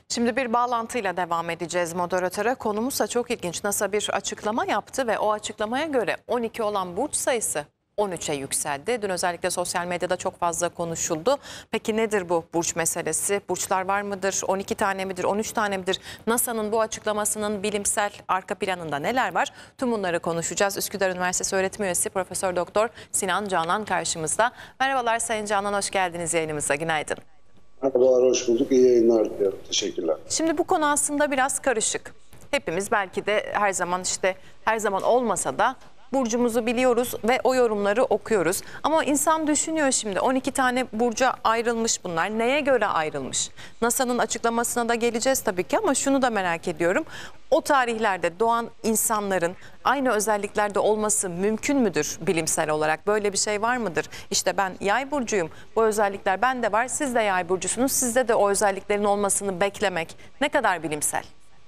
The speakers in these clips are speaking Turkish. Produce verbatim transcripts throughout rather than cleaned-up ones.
Şimdi bir bağlantıyla devam edeceğiz moderatöre. Konumuzsa çok ilginç. NASA bir açıklama yaptı ve o açıklamaya göre on iki olan burç sayısı on üçe yükseldi. Dün özellikle sosyal medyada çok fazla konuşuldu. Peki nedir bu burç meselesi? Burçlar var mıdır? on iki tane midir? on üç tane midir? NASA'nın bu açıklamasının bilimsel arka planında neler var? Tüm bunları konuşacağız. Üsküdar Üniversitesi öğretim üyesi Profesör Doktor Sinan Canan karşımızda. Merhabalar Sayın Canan, hoş geldiniz yayınımıza. Günaydın. Merhabalar, hoş bulduk. İyi yayınlar diliyorum. Teşekkürler. Şimdi bu konu aslında biraz karışık. Hepimiz belki de her zaman işte her zaman olmasa da burcumuzu biliyoruz ve o yorumları okuyoruz. Ama insan düşünüyor şimdi on iki tane burca ayrılmış bunlar. Neye göre ayrılmış? NASA'nın açıklamasına da geleceğiz tabii ki ama şunu da merak ediyorum. O tarihlerde doğan insanların aynı özelliklerde olması mümkün müdür bilimsel olarak? Böyle bir şey var mıdır? İşte ben yay burcuyum, bu özellikler bende var, siz de yay burcusunuz, sizde de o özelliklerin olmasını beklemek ne kadar bilimsel?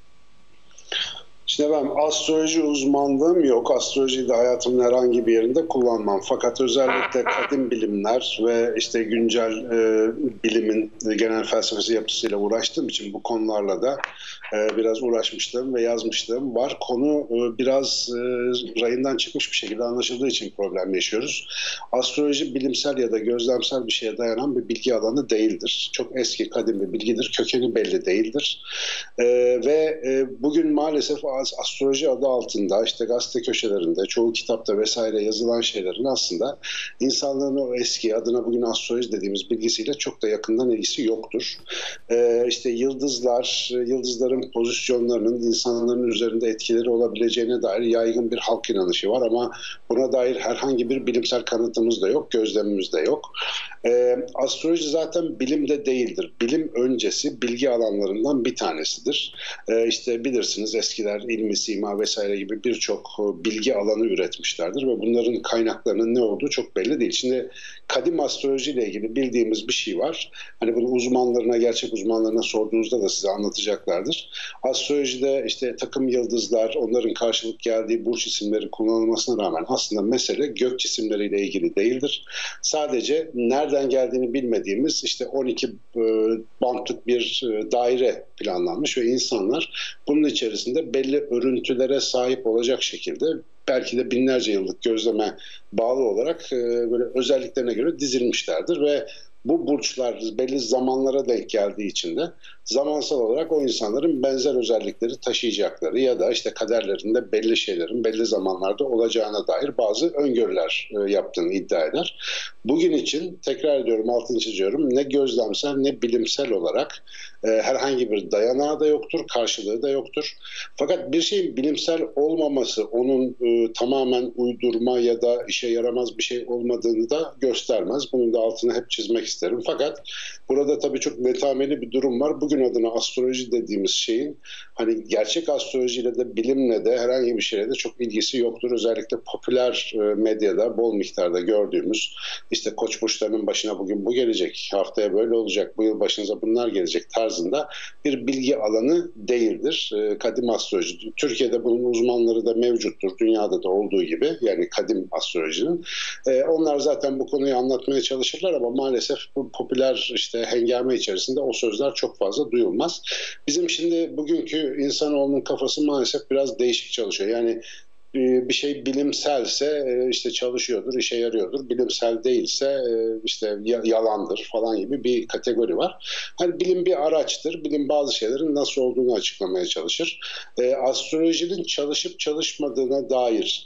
Şimdi ben astroloji uzmanlığım yok. Astrolojiyi de hayatımın herhangi bir yerinde kullanmam. Fakat özellikle kadim bilimler ve işte güncel e, bilimin genel felsefesi yapısıyla uğraştığım için bu konularla da e, biraz uğraşmışlığım ve yazmışlığım var. Konu e, biraz e, rayından çıkmış bir şekilde anlaşıldığı için problem yaşıyoruz. Astroloji bilimsel ya da gözlemsel bir şeye dayanan bir bilgi alanı değildir. Çok eski kadim bir bilgidir. Kökeni belli değildir. E, ve e, bugün maalesef astroloji adı altında işte gazete köşelerinde, çoğu kitapta vesaire yazılan şeylerin aslında insanlığın o eski adına bugün astroloji dediğimiz bilgisiyle çok da yakından ilgisi yoktur. Ee, işte yıldızlar, yıldızların pozisyonlarının insanların üzerinde etkileri olabileceğine dair yaygın bir halk inanışı var ama buna dair herhangi bir bilimsel kanıtımız da yok, gözlemimiz de yok. Ee, astroloji zaten bilimde değildir. Bilim öncesi bilgi alanlarından bir tanesidir. Ee, işte bilirsiniz eskiler ilmi, sima vesaire gibi birçok bilgi alanı üretmişlerdir ve bunların kaynaklarının ne olduğu çok belli değil. Şimdi kadim astroloji ile ilgili bildiğimiz bir şey var. Hani bunu uzmanlarına, gerçek uzmanlarına sorduğunuzda da size anlatacaklardır. Astrolojide işte takım yıldızlar, onların karşılık geldiği burç isimleri kullanılmasına rağmen aslında mesele gök cisimleriyle ilgili değildir. Sadece nereden geldiğini bilmediğimiz işte on iki e, bantlık bir e, daire planlanmış ve insanlar bunun içerisinde belli örüntülere sahip olacak şekilde belki de binlerce yıllık gözleme bağlı olarak e, böyle özelliklerine göre dizilmişlerdir ve bu burçlar belli zamanlara denk geldiği için de zamansal olarak o insanların benzer özellikleri taşıyacakları ya da işte kaderlerinde belli şeylerin belli zamanlarda olacağına dair bazı öngörüler e, yaptığını iddia eder. Bugün için tekrar ediyorum, altını çiziyorum, ne gözlemsel ne bilimsel olarak e, herhangi bir dayanağı da yoktur, karşılığı da yoktur. Fakat bir şeyin bilimsel olmaması onun e, tamamen uydurma ya da işe yaramaz bir şey olmadığını da göstermez. Bunun da altını hep çizmek isterim. Fakat burada tabii çok netameli bir durum var. Bugün adına astroloji dediğimiz şeyin hani gerçek astrolojiyle de bilimle de herhangi bir şeyle de çok ilgisi yoktur. Özellikle popüler medyada bol miktarda gördüğümüz işte koç burçlarının başına bugün bu gelecek, haftaya böyle olacak, bu yıl başınıza bunlar gelecek tarzında bir bilgi alanı değildir. Kadim astroloji. Türkiye'de bunun uzmanları da mevcuttur. Dünyada da olduğu gibi, yani kadim astrolojinin. Onlar zaten bu konuyu anlatmaya çalışırlar ama maalesef bu popüler işte hengame içerisinde o sözler çok fazla duyulmaz. Bizim şimdi bugünkü insanoğlunun kafası maalesef biraz değişik çalışıyor. Yani bir şey bilimselse işte çalışıyordur, işe yarıyordur. Bilimsel değilse işte yalandır falan gibi bir kategori var. Hani bilim bir araçtır. Bilim bazı şeylerin nasıl olduğunu açıklamaya çalışır. Astrolojinin çalışıp çalışmadığına dair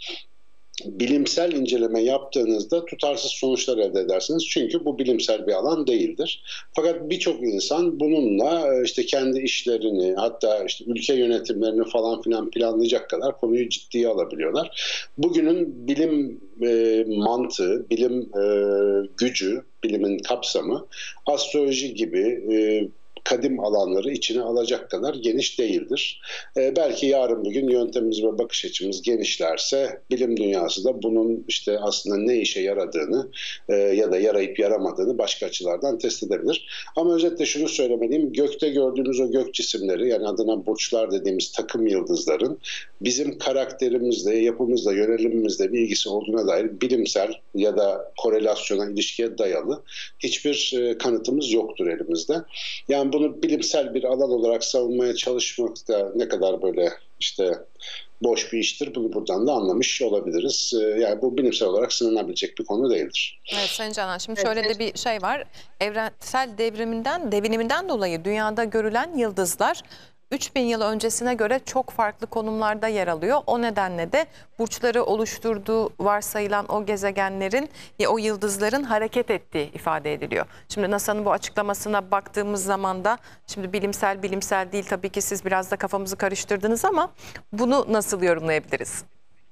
bilimsel inceleme yaptığınızda tutarsız sonuçlar elde edersiniz. Çünkü bu bilimsel bir alan değildir. Fakat birçok insan bununla işte kendi işlerini, hatta işte ülke yönetimlerini falan filan planlayacak kadar konuyu ciddiye alabiliyorlar. Bugünün bilim e, mantığı, bilim e, gücü, bilimin kapsamı astroloji gibi e, kadim alanları içine alacak kadar geniş değildir. Ee, belki yarın bugün yöntemimiz ve bakış açımız genişlerse bilim dünyası da bunun işte aslında ne işe yaradığını e, ya da yarayıp yaramadığını başka açılardan test edebilir. Ama özetle şunu söylemeliyim. Gökte gördüğümüz o gök cisimleri, yani adına burçlar dediğimiz takım yıldızların bizim karakterimizle, yapımızla, yönelimimizle bir ilgisi olduğuna dair bilimsel ya da korelasyona, ilişkiye dayalı hiçbir e, kanıtımız yoktur elimizde. Yani ben bunu bilimsel bir alan olarak savunmaya çalışmak da ne kadar böyle işte boş bir iştir, bunu buradan da anlamış olabiliriz. Yani bu bilimsel olarak sınanabilecek bir konu değildir. Evet Sayın Canan, şimdi şöyle de bir şey var. Evrensel devriminden, deviniminden dolayı dünyada görülen yıldızlar üç bin yıl öncesine göre çok farklı konumlarda yer alıyor. O nedenle de burçları oluşturduğu varsayılan o gezegenlerin, o yıldızların hareket ettiği ifade ediliyor. Şimdi NASA'nın bu açıklamasına baktığımız zaman da, şimdi bilimsel bilimsel değil tabii ki, siz biraz da kafamızı karıştırdınız ama bunu nasıl yorumlayabiliriz?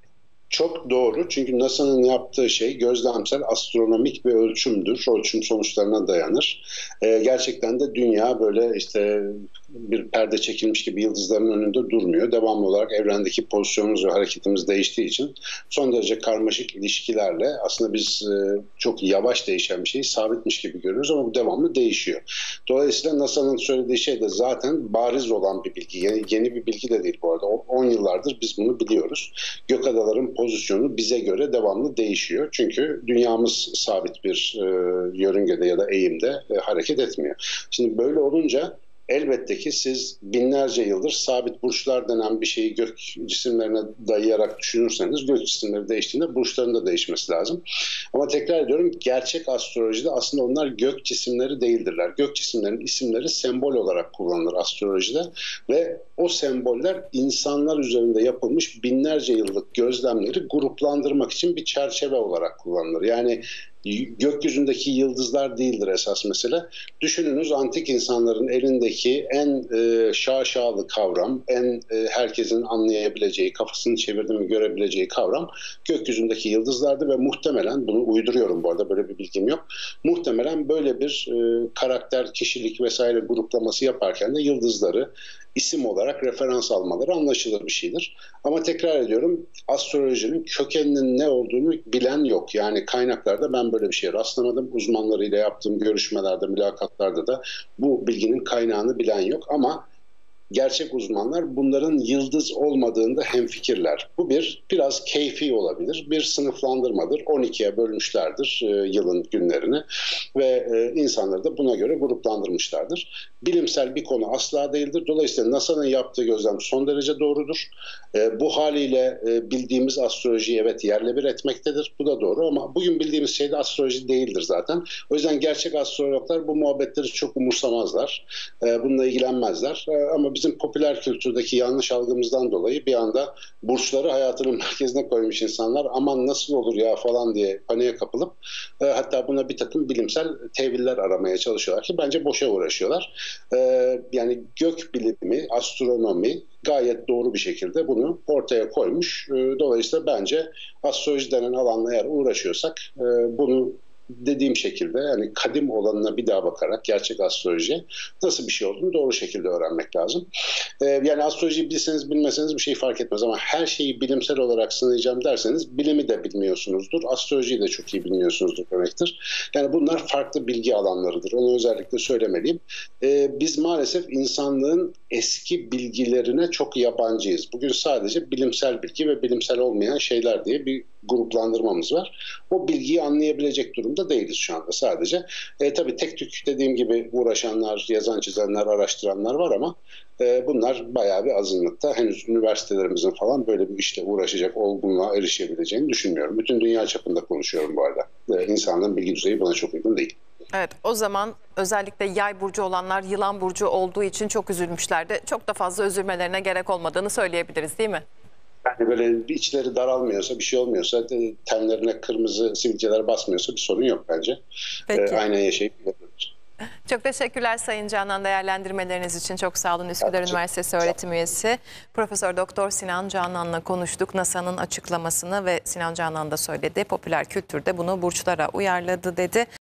Çok doğru, çünkü NASA'nın yaptığı şey gözlemsel astronomik bir ölçümdür. Ölçüm sonuçlarına dayanır. Ee, gerçekten de dünya böyle işte bir perde çekilmiş gibi yıldızların önünde durmuyor. Devamlı olarak evrendeki pozisyonumuz ve hareketimiz değiştiği için son derece karmaşık ilişkilerle aslında biz e, çok yavaş değişen bir şeyi sabitmiş gibi görüyoruz ama bu devamlı değişiyor. Dolayısıyla NASA'nın söylediği şey de zaten bariz olan bir bilgi. Yeni, yeni bir bilgi de değil bu arada. on yıllardır biz bunu biliyoruz. Gök adaların pozisyonu bize göre devamlı değişiyor. Çünkü dünyamız sabit bir e, yörüngede ya da eğimde e, hareket etmiyor. Şimdi böyle olunca elbette ki siz binlerce yıldır sabit burçlar denen bir şeyi gök cisimlerine dayayarak düşünürseniz gök cisimleri değiştiğinde burçların da değişmesi lazım. Ama tekrar ediyorum, gerçek astrolojide aslında onlar gök cisimleri değildirler. Gök cisimlerin isimleri sembol olarak kullanılır astrolojide ve o semboller insanlar üzerinde yapılmış binlerce yıllık gözlemleri gruplandırmak için bir çerçeve olarak kullanılır. Yani gökyüzündeki yıldızlar değildir esas mesele. Düşününüz, antik insanların elindeki en e, şaşalı kavram, en e, herkesin anlayabileceği, kafasını çevirdi mi görebileceği kavram gökyüzündeki yıldızlardı ve muhtemelen, bunu uyduruyorum bu arada, böyle bir bilgim yok, muhtemelen böyle bir e, karakter, kişilik vesaire gruplaması yaparken de yıldızları isim olarak referans almaları anlaşılır bir şeydir. Ama tekrar ediyorum, astrolojinin kökeninin ne olduğunu bilen yok. Yani kaynaklarda ben böyle bir şeye rastlamadım. Uzmanlarıyla yaptığım görüşmelerde, mülakatlarda da bu bilginin kaynağını bilen yok. Ama gerçek uzmanlar bunların yıldız olmadığında hemfikirler. Bu bir biraz keyfi olabilir. Bir sınıflandırmadır. on ikiye bölmüşlerdir e, yılın günlerini ve e, insanları da buna göre gruplandırmışlardır. Bilimsel bir konu asla değildir. Dolayısıyla NASA'nın yaptığı gözlem son derece doğrudur. E, bu haliyle e, bildiğimiz astrolojiyi evet yerle bir etmektedir. Bu da doğru ama bugün bildiğimiz şey de astroloji değildir zaten. O yüzden gerçek astrologlar bu muhabbetleri çok umursamazlar. E, bununla ilgilenmezler. E, ama biz Bizim popüler kültürdeki yanlış algımızdan dolayı bir anda burçları hayatının merkezine koymuş insanlar aman nasıl olur ya falan diye paniğe kapılıp e, hatta buna bir takım bilimsel teviller aramaya çalışıyorlar ki bence boşa uğraşıyorlar. E, yani gök bilimi, astronomi gayet doğru bir şekilde bunu ortaya koymuş. E, dolayısıyla bence astroloji denen alanla eğer uğraşıyorsak e, bunu dediğim şekilde, yani kadim olanına bir daha bakarak gerçek astroloji nasıl bir şey olduğunu doğru şekilde öğrenmek lazım. Ee, yani astrolojiyi bilseniz bilmeseniz bir şey fark etmez ama her şeyi bilimsel olarak sınayacağım derseniz bilimi de bilmiyorsunuzdur, astrolojiyi de çok iyi bilmiyorsunuzdur demektir. Yani bunlar farklı bilgi alanlarıdır. Onu özellikle söylemeliyim. Ee, biz maalesef insanlığın eski bilgilerine çok yabancıyız. Bugün sadece bilimsel bilgi ve bilimsel olmayan şeyler diye bir gruplandırmamız var. O bilgiyi anlayabilecek durumda değiliz şu anda sadece. E, tabii tek tük dediğim gibi uğraşanlar, yazan çizenler, araştıranlar var ama e, bunlar bayağı bir azınlıkta. Henüz üniversitelerimizin falan böyle bir işle uğraşacak olgunluğa erişebileceğini düşünmüyorum. Bütün dünya çapında konuşuyorum bu arada. E, insanların bilgi düzeyi buna çok uygun değil. Evet, o zaman özellikle yay burcu olanlar yılan burcu olduğu için çok üzülmüşlerdi. Çok da fazla üzülmelerine gerek olmadığını söyleyebiliriz, değil mi? Yani böyle içleri daralmıyorsa, bir şey olmuyorsa, tenlerine kırmızı sivilceler basmıyorsa bir sorun yok bence. Peki. Ee, aynen yaşayıp gidebiliriz. Çok teşekkürler Sayın Canan, değerlendirmeleriniz için. Çok sağ olun. Üsküdar evet, Üniversitesi öğretim üyesi Profesör Doktor Sinan Canan'la konuştuk. NASA'nın açıklamasını ve Sinan Canan da söyledi. Popüler kültürde bunu burçlara uyarladı dedi.